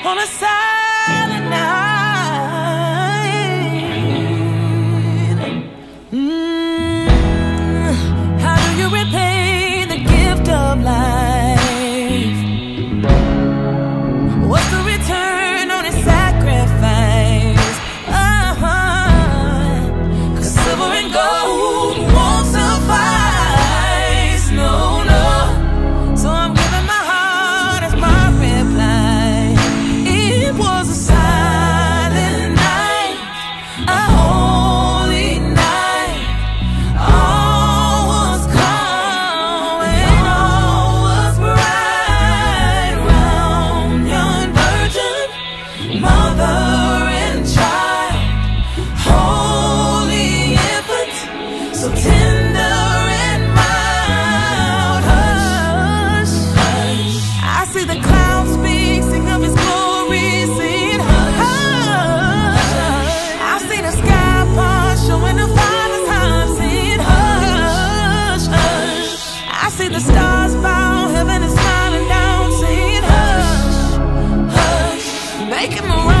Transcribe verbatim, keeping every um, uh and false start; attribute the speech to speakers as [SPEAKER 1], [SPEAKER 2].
[SPEAKER 1] on a silent night. Mm, how do you repay the gift of life? What's the return on its sacrifice? Uh-huh. 'Cause silver and gold won't suffice, no, no. So I'm giving my heart as my reply. It was a silent night, a holy night. All was calm and all was bright round young virgin, mother and child, holy infant, so tender and mild. Hush, hush. I see the clouds speak, sing of his glory, sing hush, hush. I see the sky part, showing the Father's heart, sing hush, hush. I see the stars bow, heaven is smiling down, sing hush, hush. Making me right.